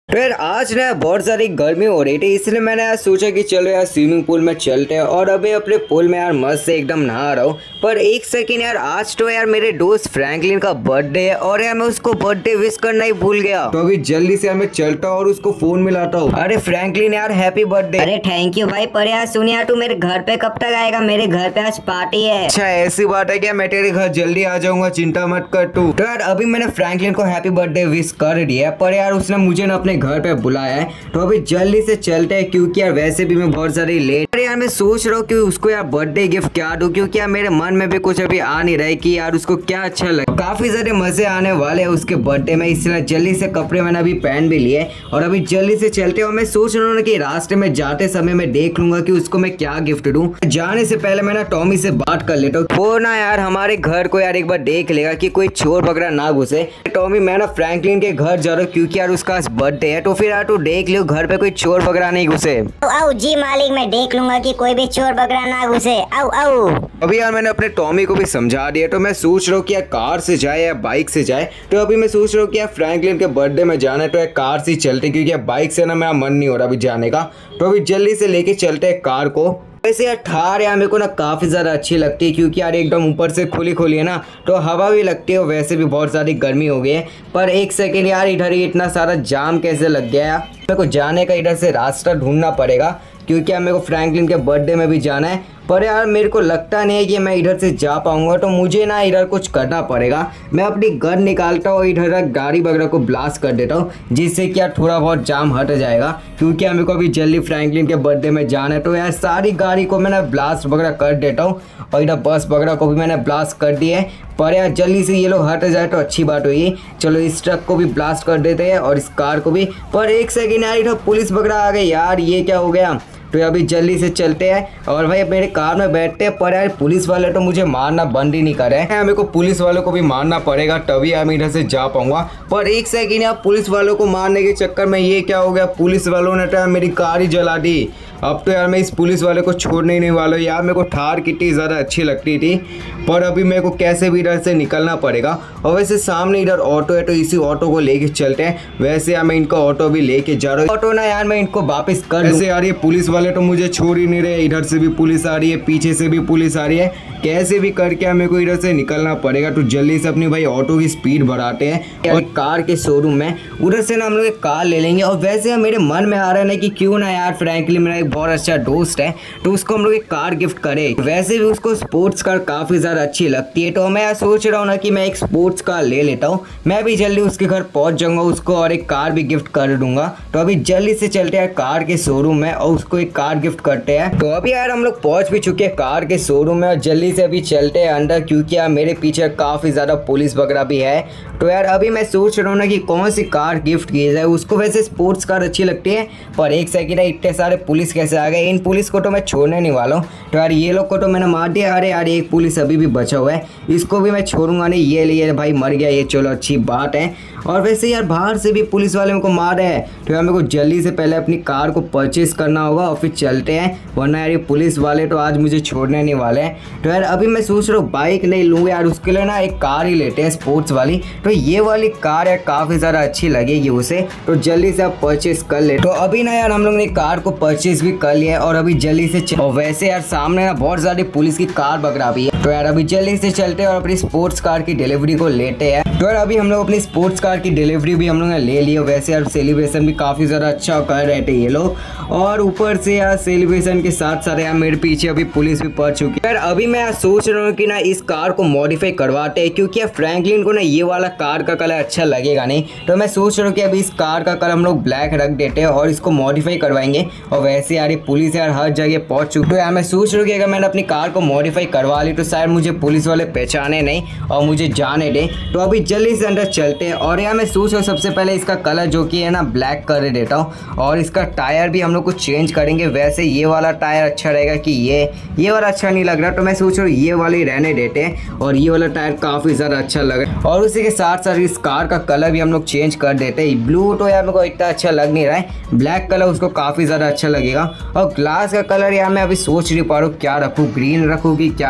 तो यार आज ना बहुत सारी गर्मी हो रही थी, इसलिए मैंने आज सोचा कि चलो यार स्विमिंग पूल में चलते हैं। और अभी अपने पूल में यार मस्त से एकदम नहा रहा हूँ। पर एक सेकंड यार, आज तो यार मेरे दोस्त फ्रैंकलिन का बर्थडे है और यार मैं उसको बर्थडे विश करना ही भूल गया। तो अभी जल्दी से यार मैं चलता हूँ और उसको फोन मिलाता हूँ। अरे फ्रैंकलिन यार हैप्पी बर्थडे। अरे थैंक यू भाई। पर यार सुन यार, तू मेरे घर पे कब तक आएगा? मेरे घर पे आज पार्टी है। अच्छा ऐसी बात है क्या? मैं तेरे घर जल्दी आ जाऊंगा, चिंता मत कर तू। तो यार अभी मैंने फ्रैंकलिन को हैप्पी बर्थडे विश कर दिया, पर यार उसने मुझे ना अपने घर पे बुलाया है। तो अभी जल्दी से चलते हैं, क्योंकि यार वैसे भी मैं बहुत सारी लेट। यार मैं सोच रहा हूँ कि उसको यार बर्थडे गिफ्ट क्या दूं, क्योंकि यार मेरे मन में भी कुछ अभी आ नहीं रहा है कि यार उसको क्या अच्छा लगे। काफी सारे मजे आने वाले हैं उसके बर्थडे में, इसलिए जल्दी से कपड़े मैंने अभी पहन भी लिए और अभी जल्दी से चलते हैं। और मैं सोच रहा हूँ कि रास्ते में जाते समय मैं देख लूंगा कि उसको मैं क्या गिफ्ट दूं। जाने से पहले मैं ना टॉमी से बात कर लेता हूँ, वो ना यार हमारे घर को यार एक बार देख लेगा कि कोई चोर वगैरह ना घुसे। टॉमी मैं ना फ्रैंकलिन के घर जा रहा हूँ, क्योंकि यार उसका बर्थडे है। तो फिर यार तू देख लियो घर पे कोई चोर वगैरह नहीं घुसे। आओ जी मालिक, मैं देख लूंगा कि कोई भी चोर वगैरह ना घुसे। आओ आओ। अभी यार मैंने अपने टॉमी को भी समझा दिया, तो मैं सोच रहा हूँ कि यार कार से जाए या बाइक से जाए। तो अभी मैं सोच रहा हूँ कि यार फ्रैंकलिन के बर्थडे में जाना है तो यार कार से चलते, क्योंकि यार बाइक से ना मेरा मन नहीं हो रहा अभी जाने का। तो अभी जल्दी से लेके चलते हैं कार को। वैसे यार थार यार मेरे को ना काफ़ी ज़्यादा अच्छी लगती है, क्योंकि यार एकदम ऊपर से खुली खुली है ना, तो हवा भी लगती है। और वैसे भी बहुत सारी गर्मी हो गई है। पर एक सेकेंड यार, इधर ही इतना सारा जाम कैसे लग गया? मेरे को जाने का इधर से रास्ता ढूंढना पड़ेगा, क्योंकि यार मेरे को फ्रैंकलिन के बर्थडे में भी जाना है। पर यार मेरे को लगता नहीं है कि मैं इधर से जा पाऊंगा, तो मुझे ना इधर कुछ करना पड़ेगा। मैं अपनी गन निकालता हूँ, इधर गाड़ी वगैरह को ब्लास्ट कर देता हूँ, जिससे कि यार थोड़ा बहुत जाम हट जाएगा। क्योंकि यार मेरे को अभी जल्दी फ्रैंकलिन के बर्थडे में जाना है। तो यार सारी गाड़ी को मैंने ब्लास्ट वगैरह कर देता हूँ, और इधर बस वगैरह को भी मैंने ब्लास्ट कर दिया है। पर यार जल्दी से ये लोग हट जाए तो अच्छी बात हुई। चलो इस ट्रक को भी ब्लास्ट कर देते हैं और इस कार को भी। पर एक सेकेंड यार, इधर पुलिस वगैरह आ गई यार, ये क्या हो गया? तो अभी जल्दी से चलते हैं और भाई मेरे कार में बैठते हैं। पर यार पुलिस वाले तो मुझे मारना बंद ही नहीं कर रहे हैं। मेरे को पुलिस वालों को भी मारना पड़ेगा, तभी यार मैं इधर से जा पाऊंगा। पर एक सेकंड यार, पुलिस वालों को मारने के चक्कर में ये क्या हो गया? पुलिस वालों ने तो यार मेरी कार ही जला दी। अब तो यार मैं इस पुलिस वाले को छोड़ने ही नहीं वाला हूँ। यार मेरे को थार कितनी ज़्यादा अच्छी लगती थी, पर अभी मेरे को कैसे भी इधर से निकलना पड़ेगा। और वैसे सामने इधर ऑटो है, तो इसी ऑटो को लेके चलते हैं। वैसे यार मैं इनका ऑटो भी लेके जा रहा हूँ। ऑटो ना यार मैं इनको वापस कर दूँ। यार ये पुलिस वाले तो मुझे छोड़ ही नहीं रहे, इधर से भी पुलिस आ रही है, पीछे से भी पुलिस आ रही है। कैसे भी करके मेरे को इधर से निकलना पड़ेगा। तो जल्दी से अपनी भाई ऑटो की स्पीड बढ़ाते हैं और कार के शोरूम में उधर से ना हम लोग एक कार ले लेंगे। और वैसे मेरे मन में आ रहा है ना कि क्यों ना यार फ्रैंकलिन मेरा एक बहुत अच्छा दोस्त है, तो उसको हम लोग एक कार गिफ्ट करें। वैसे भी उसको स्पोर्ट्स कार काफ़ी ज़्यादा अच्छी लगती है, तो मैं यार सोच रहा हूँ ना कि मैं एक स्पोर्ट्स कार ले लेता हूँ। मैं भी जल्दी उसके घर पहुँच जाऊँगा उसको और एक कार भी गिफ्ट कर दूंगा। तो अभी जल्दी से चलते हैं कार के शोरूम में और उसको एक कार गिफ्ट करते हैं। तो अभी यार हम लोग पहुँच भी चुके हैं कार के शोरूम में, और जल्दी से अभी चलते हैं अंदर, क्योंकि यार मेरे पीछे काफ़ी ज़्यादा पुलिस वगैरह भी है। तो यार अभी मैं सोच रहा हूँ ना कि कौन सी कार गिफ्ट की जाए। उसको वैसे स्पोर्ट्स कार अच्छी लगती है, पर एक सेकंड है, इतने सारे पुलिस कैसे आ गए? इन पुलिस को तो मैं छोड़ने नहीं वाला हूँ। तो यार ये लोग को तो मैंने मार दिया। अरे यार एक पुलिस अभी भी बचा हुआ है, इसको भी मैं छोड़ूंगा नहीं। ये लिए भाई मर गया ये, चलो अच्छी बात है। और वैसे यार बाहर से भी पुलिस वाले मेरे को मार रहे हैं, तो यार मेरे को जल्दी से पहले अपनी कार को परचेज करना होगा और फिर चलते हैं, वरना यार ये पुलिस वाले तो आज मुझे छोड़ने नहीं वाले हैं। तो यार अभी मैं सोच रहा हूँ बाइक नहीं लूँगा यार, उसके लिए ना एक कार ही लेते हैं स्पोर्ट्स वाली। तो ये वाली कार यार काफ़ी ज़्यादा अच्छी लगेगी उसे, तो जल्दी से आप परचेज कर ले। तो अभी ना यार हम लोग ने कार को परचेज भी कर लिया है और अभी जल्दी से और वैसे यार सामने ना बहुत सारी पुलिस की कार वगैरह भी है। तो यार अभी जल्दी से चलते हैं और अपनी स्पोर्ट्स कार की डिलीवरी को लेते हैं। तो यार अभी हम लोग अपनी स्पोर्ट्स कार की डिलीवरी भी हम लोग ने ले ली है। वैसे यार सेलिब्रेशन भी काफ़ी ज़्यादा अच्छा कर रहे थे ये लोग, और ऊपर से यार सेलिब्रेशन के साथ साथ यार मेरे पीछे अभी पुलिस भी पड़ चुकी है। यार अभी मैं यार सोच रहा हूँ कि ना इस कार को मॉडिफाई करवाते हैं, क्योंकि यार फ्रैंकलिन को ना ये वाला कार का कलर अच्छा लगेगा नहीं। तो मैं सोच रहा हूँ कि अभी इस कार का कलर हम लोग ब्लैक रख देते हैं और इसको मॉडिफाई करवाएंगे। और वैसे यार ये पुलिस यार हर जगह पहुँच चुकी है। तो यार मैं सोच रहा हूँ कि अगर मैंने अपनी कार को मॉडिफाई करवा ली तो शायद मुझे पुलिस वाले पहचाने नहीं और मुझे जाने दें। तो अभी जल्दी से अंदर चलते हैं। और यार मैं सोच रहा हूँ सबसे पहले इसका कलर जो कि है ना ब्लैक कर देता हूँ, और इसका टायर भी हम लोग कुछ चेंज करेंगे। वैसे ये वाला टायर अच्छा रहेगा कि ये वाला अच्छा नहीं लग रहा, तो मैं सोच रहा हूँ ये वाले रहने देते हैं। और ये वाला टायर काफ़ी ज़्यादा अच्छा लग रहा है। और उसी के साथ साथ इस कार का कलर भी हम लोग चेंज कर देते हैं। ब्लू तो यार मेरे को इतना अच्छा लग नहीं रहा है, ब्लैक कलर उसको काफ़ी ज़्यादा अच्छा लगेगा। और ग्लास का कलर यार मैं अभी सोच नहीं पा रहा हूँ क्या रखूँ, ग्रीन रखूँ कि क्या रखूँ।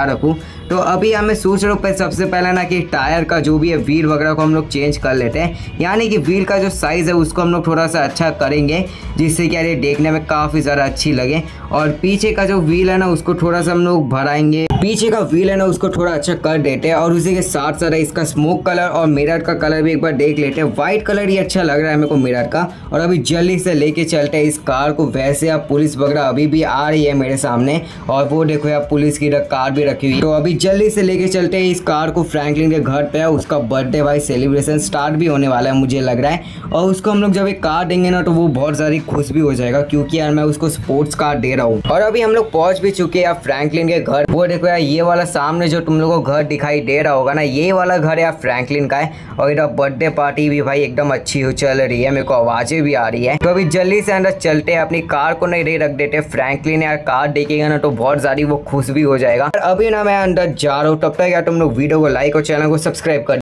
तो अभी मैं सोच रहा हूँ सबसे पहले ना कि टायर का जो भी है व्हील वगैरह को हम लोग चेंज कर लेते हैं, यानी कि व्हील का जो साइज़ है उसको हम लोग थोड़ा सा अच्छा करेंगे जिससे कि यार ये देखने में काफ़ी ज़्यादा अच्छी लगे। और पीछे का जो व्हील है ना उसको थोड़ा सा हम लोग बढ़ाएंगे, पीछे का व्हील है ना उसको थोड़ा अच्छा कर देते हैं। और उसी के साथ साथ इसका स्मोक कलर और मिरर का कलर भी एक बार देख लेते हैं। वाइट कलर ही अच्छा लग रहा है मेरे को मिरर का। और अभी जल्दी से लेके चलते हैं इस कार को। वैसे अब पुलिस वगैरह अभी भी आ रही है मेरे सामने, और वो देखो यार पुलिस की कार भी रखी हुई है। तो अभी जल्दी से लेके चलते हैं इस कार को फ्रैंकलिन के घर पे। उसका बर्थडे भाई सेलिब्रेशन स्टार्ट भी होने वाला है मुझे लग रहा है, और उसको हम लोग जब एक कार देंगे ना तो वो बहुत सारी खुश भी हो जाएगा, क्योंकि यार मैं उसको स्पोर्ट्स कार दे रहा हूँ। और अभी हम लोग पहुंच भी चुके हैं यार फ्रैंकलिन के घर। वो देखो यार ये वाला सामने जो तुम लोगों को घर दिखाई दे रहा होगा ना, ये वाला घर यार फ्रैंकलिन का है। और इधर बर्थडे पार्टी भी भाई एकदम अच्छी हो चल रही है, मेरे को आवाजें भी आ रही है। तो अभी जल्दी से अंदर चलते हैं, अपनी कार को नहीं रख देते। फ्रैंकलिन यार कार देखेगा ना तो बहुत सारी वो खुश भी हो जाएगा। अभी ना मैं अंदर जा रहा हूँ, तब तक यार तुम लोग वीडियो को लाइक और चैनल को सब्सक्राइब कर